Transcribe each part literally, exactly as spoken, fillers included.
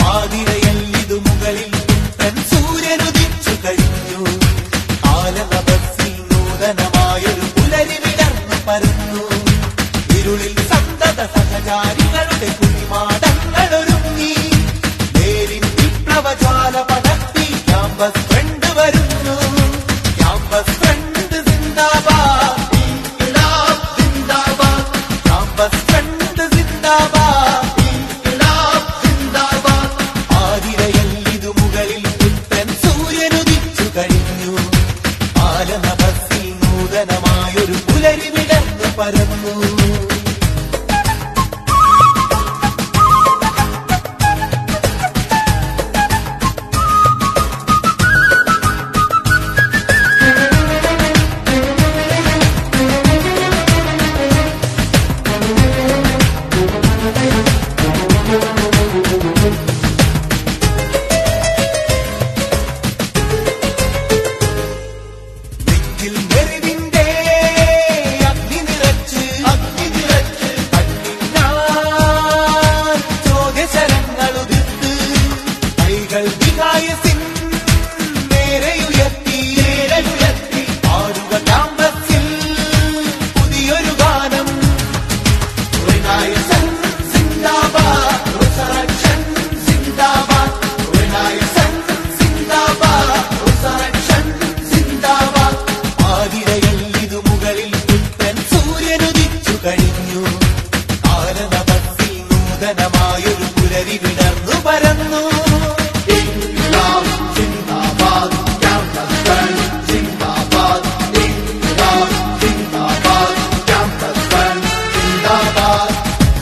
ആതിരയല്ലിതു മുകളിൽ പുത്തൻ സൂര്യനുദിച്ചു കഴിഞ്ഞു. കാലതപസ്സിൽ നൂതനമായൊരു പുലരി വിടർന്നു പരന്നു. ഇരുളിൽ സന്തത സഹചാരികളുടെ കുളിമാടങ്ങളൊരുങ്ങി. നേരിൻ വിപ്ലവജാല പടർത്തി ക്യാമ്പസ് ഫ്രണ്ട് വരുന്നു. ക്യാമ്പസ് ഫ്രണ്ട് സിന്ദാബാദ്, ഇൻക്വിലാബ് സിന്ദാബാദ്. ക്യാമ്പസ് ഫ്രണ്ട് സിന്ദാബാദ്, ഇൻക്വിലാബ് സിന്ദാബാദ്. ആതിരയല്ലിതു മുകളിൽ പുത്തൻ സൂര്യനുദിച്ചു കഴിഞ്ഞു. ആലനഭസ്സിൽ നൂതനമായൊരു പുലരി വിടർന്നു പരന്നു. നൂതനമായൊരു പുലരി വിടർന്നു പരന്നു. ഇൻക്വിലാബ് സിന്ദാബാദ്, ക്യാമ്പസ് ഫ്രണ്ട് സിന്ദാബാദ്. ഇൻക്വിലാബ് സിന്ദാബാദ്, ക്യാമ്പസ് ഫ്രണ്ട് സിന്ദാബാദ്.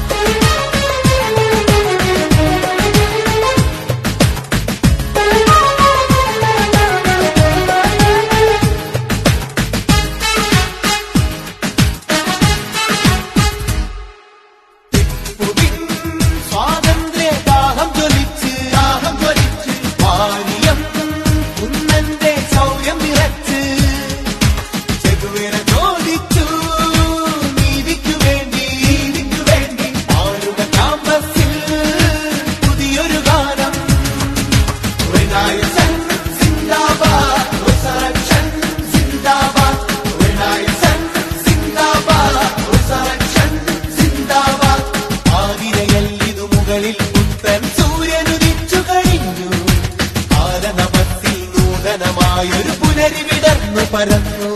പുത്തൻ സൂര്യനുദിച്ചു കഴിഞ്ഞു. ആലനഭസ്സിൽ നൂതനമായൊരു പുലരി വിടർന്നു പരന്നു.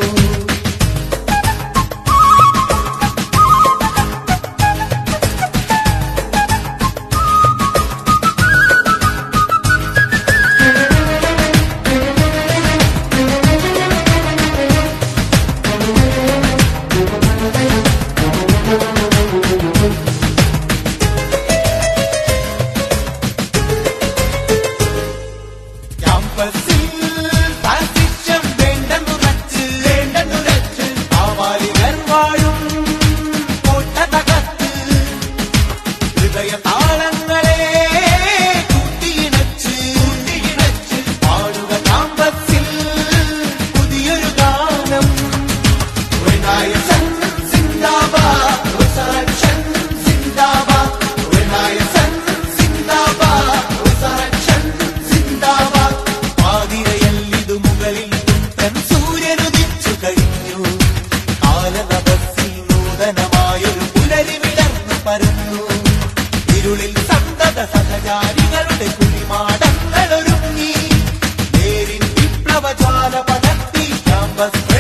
നൂതനമായൊരു പുലരി വിടർന്നു പരന്നു. ഇരുളിൽ സന്തത സഹചാരികളുടെ കുളിമാടങ്ങളൊരുങ്ങി. നേരിൻ വിപ്ലവജാല പടർത്തി ക്യാമ്പസ്